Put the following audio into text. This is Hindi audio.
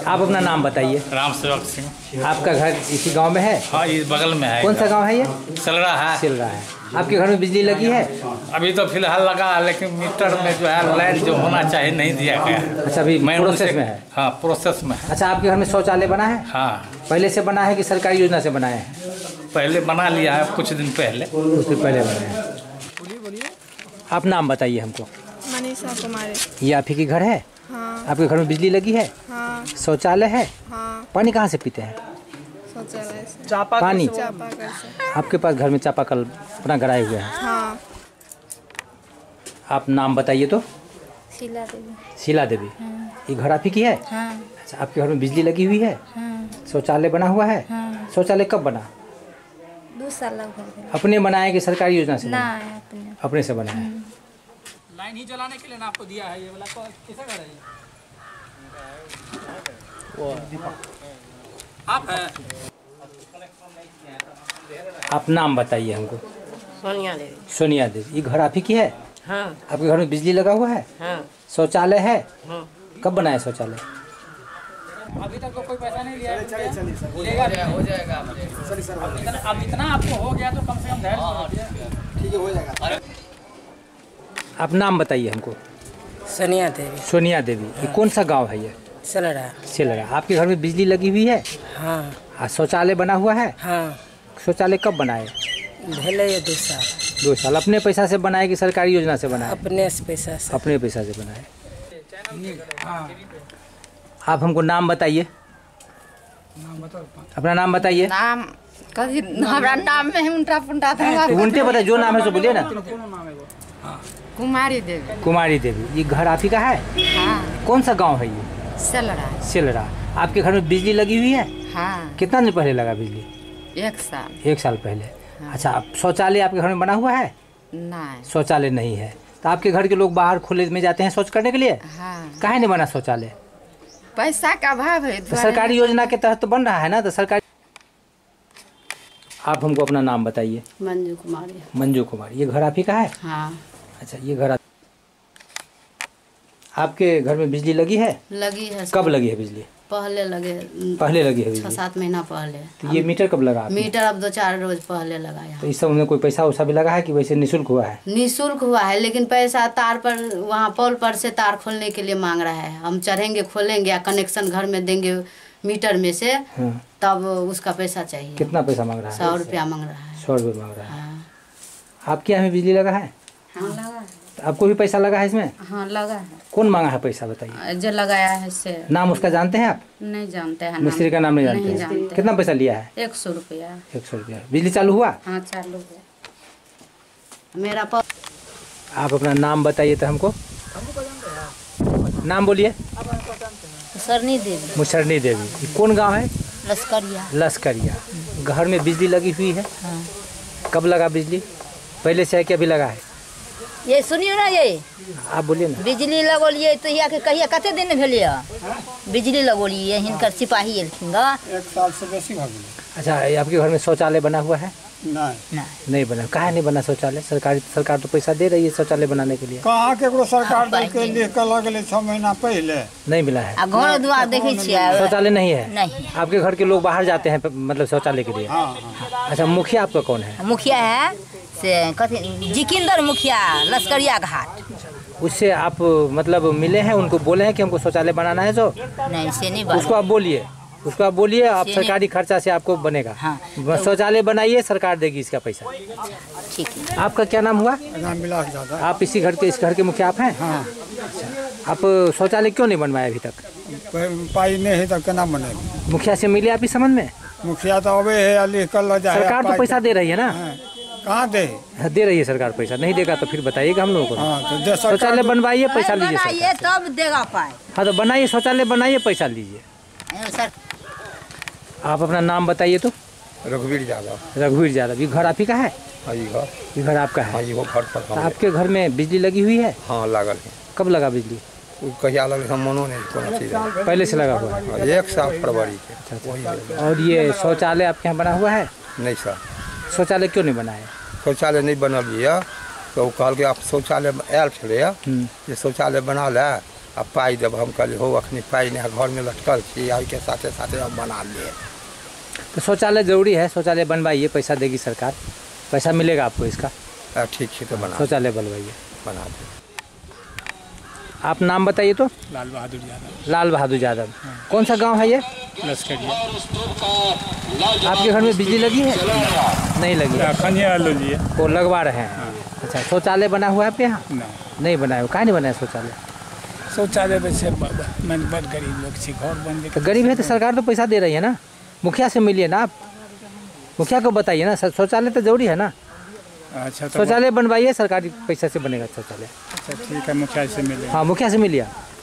आप अपना नाम बताइए। राम सेवक सिंह। आपका घर इसी गांव में है? हाँ, इस बगल में है। कौन सा गांव है ये? सिलरा है। सिलरा है। आपके घर में बिजली लगी है? अभी तो फिलहाल लगा है, लेकिन मीटर में जो है लाइट जो होना चाहिए नहीं दिया गया। अच्छा, अभी प्रोसेस में है? हाँ, प्रोसेस में है। अच्छा, आपके घर में शौचालय बना है? हाँ। पहले से बना है कि सरकारी योजना से बनाया है? पहले बना लिया है, कुछ दिन पहले। कुछ दिन पहले बनाया है। आप नाम बताइए हमको। मनीषा कुमारी। ये आप ही की घर है? हाँ। आपके घर में बिजली लगी है? हाँ। शौचालय है? हाँ। पानी कहाँ से पीते हैं? शौचालय से। पानी चापाकल से। आपके पास घर में चापाकल अपना गड़ाए हुए हैं? हाँ। आप नाम बताइए तो। शीला देवी। शीला देवी। ये घर आप ही की है? हाँ। अच्छा, आपके घर में बिजली लगी हुई है? हाँ। शौचालय बना हुआ है? हाँ। शौचालय कब बना? 2 साल लगभग। अपने बनाए कि सरकारी योजना से? ना, अपने से बना है। लाइन ही जलाने के लिए ना आपको दिया है ये वाला। किसका घर है ये? आप है? आप नाम बताइए हमको। सोनिया देवी। सोनिया देवी। ये घर आप ही की है? हाँ। आपके घर में बिजली लगा हुआ है? हाँ। शौचालय है? हाँ। कब बनाया शौचालय? अभी तक तो कोई पैसा नहीं लिया है। हो जाएगा। अब इतना आपको हो गया तो कम से कम धैर्य। ठीक है, हो जाएगा। आप नाम बताइए हमको। सोनिया देवी। सोनिया देवी। ये कौन सा गांव है ये? सिलरा। सिलरा। आपके घर में बिजली लगी हुई है? हाँ। शौचालय बना हुआ है? हाँ। शौचालय कब बनाए? भले ये 2 साल। 2 साल। अपने पैसा से बनाए कि सरकारी योजना से बनाए? अपने पैसा से। अपने पैसा से बनाए। आप हमको नाम बताइए। अपना नाम बताइए। नाम कभी हमारा नाम में उल्टा पुल्टा था। तो उल्टे बताइए, जो नाम है सो बोलिए ना। कुमारी देवी। कुमारी देवी। ये घर आप ही का है? हाँ। कौन सा गांव है ये? सिलरा। सिलरा। आपके घर में बिजली लगी हुई है? हाँ। कितना दिन पहले लगा बिजली? 1 साल। 1 साल पहले। अच्छा, शौचालय आपके घर में बना हुआ है? नहीं। शौचालय नहीं है तो आपके घर के लोग बाहर खुले में जाते हैं शौच करने के लिए? हाँ। काहे नहीं बना शौचालय? पैसा का अभाव है। तो सरकारी योजना के तहत तो बन रहा है ना, तो सरकारी। आप हमको अपना नाम बताइए। मंजू कुमारी। मंजू कुमारी। ये घर आप ही का है? हाँ। अच्छा, ये घर आपके घर में बिजली लगी है? लगी है। कब लगी है बिजली? पहले लगी है बिजली। 6-7 महीना पहले। तो ये मीटर कब लगा आपने? मीटर अब 2-4 रोज पहले लगाया। तो इस सब में कोई पैसा वैसा भी लगा है कि वैसे निःशुल्क हुआ है? निःशुल्क हुआ है, लेकिन पैसा तार पर वहाँ पोल पर से तार खोलने के लिए मांग रहा है। हम चढ़ेंगे, खोलेंगे या कनेक्शन घर में देंगे मीटर में से। हाँ। तब उसका पैसा चाहिए। कितना पैसा मांग रहा है? 100 रुपया मांग रहा है। 100 रुपये मांग रहा है। हाँ। आपके यहाँ में बिजली लगा है? हाँ, लगा है। तो आपको भी पैसा लगा है इसमें? हाँ, लगा है। कौन मांगा है पैसा बताइए? जो लगाया है से। नाम उसका जानते हैं आप? नहीं जानते हैं। मिस्त्री का नाम नहीं जानते हैं? कितना पैसा लिया है? 100 रुपया। 100 रुपया। बिजली चालू हुआ? हाँ, चालू है। मेरा आप अपना नाम बताइए तो हमको। नाम बोलिए। सरनी देवी। मुसरनी देवी। ये कौन गांव है? लश्करिया। लश्करिया। घर में बिजली लगी हुई है? हाँ। कब लगा बिजली? पहले से है कि अभी लगा है? ये सुनियो ना, ये आप बोलिए ना। बिजली लगोलिए तो यहाँ के कहिए कते दिन भेलिए बिजली लगोलिए? हिनकर सिपाही एलखिन ग। 1 साल से बेसी हो गई। अच्छा, आपके घर में शौचालय बना हुआ है? नहीं। नहीं बना। काहे नहीं बना शौचालय? सरकार तो पैसा दे रही है शौचालय बनाने के लिए। कहाँ केकरो सरकार के लिख के लगले 6 महीना पहले। नहीं मिला है। आ घर द्वार देखे छियै? शौचालय नहीं है? नहीं। आपके घर के लोग बाहर जाते हैं मतलब शौचालय के लिए? हाँ। अच्छा, मुखिया आपका कौन है? मुखिया है से कथी जिकिंदर मुखिया, लश्करिया घाट। उससे आप मतलब मिले हैं, उनको बोले हैं कि हमको शौचालय बनाना है? जो नहीं से नहीं उसको आप बोलिए आप सरकारी खर्चा से आपको बनेगा। हाँ। शौचालय बनाइए, सरकार देगी इसका पैसा। ठीक है। आपका क्या नाम हुआ? रामविलास यादव। आप इस घर के मुखिया आप हैं? हाँ। आप शौचालय क्यों नहीं बनवाए अभी तक? पाई नहीं है तो केना बनेगी? मुखिया से मिले आप इस संबंध में? मुखिया तो अबे है लिख कर ल जाए। सरकार तो पैसा दे रही है ना? कहाँ दे रही है सरकार पैसा। नहीं देगा तो फिर बताइएगा हम लोगों को। हाँ, तो शौचालय बनवाइए, पैसा लीजिए बनाइए तब देगा पाए। हाँ, तो बनाइए शौचालय, बनाइए, पैसा लीजिए। सर आप अपना नाम बताइए तो। रघुवीर यादव। रघुवीर यादव। ये घर आप ही का है? हाँ, ये घर आपका है? हाँ, ये घर पर। तो आपके घर में बिजली लगी हुई है? हाँ, लागल है। कब लगा बिजली? कहिया लगे हम मनो नहीं कोनो चीज। पहले से लगा हुआ है? 1 साल फरवरी के। और ये शौचालय आपके यहाँ बना हुआ है? नहीं सर। शौचालय क्यों नहीं बना है? शौचालय नहीं बनल है तो कहल के आप शौचालय आयल छे, ये शौचालय बना ले अब पाई जब हम कहली हो अखनी पाई नहीं घर में लटकल थी आई के साथे साथे हम बना लिए। तो शौचालय जरूरी है, शौचालय बनवाइए, पैसा देगी सरकार, पैसा मिलेगा आपको इसका। ठीक है तो बना शौचालय बनवाइए, बना दे। आप नाम बताइए तो। लाल बहादुर यादव। लाल बहादुर यादव। कौन सा गांव है ये? लश्करिया। आपके घर में बिजली लगी है? नहीं लगी है। वो लगवा रहे हैं। अच्छा, शौचालय बना हुआ है आपके यहाँ? नहीं बनाया हो। काहे नहीं बनाया शौचालय? शौचालय वैसे मैंने बहुत गरीब लोग से घर बन गए। तो गरीब है तो सरकार तो पैसा दे रही है ना, मुखिया से मिलिए ना आप, मुखिया को बताइए ना, शौचालय तो जरूरी है ना। अच्छा, शौचालय बनवाइए, सरकारी पैसा से बनेगा शौचालय। अच्छा ठीक है, मुखिया से मिले। हाँ, मुखिया से मिलिए।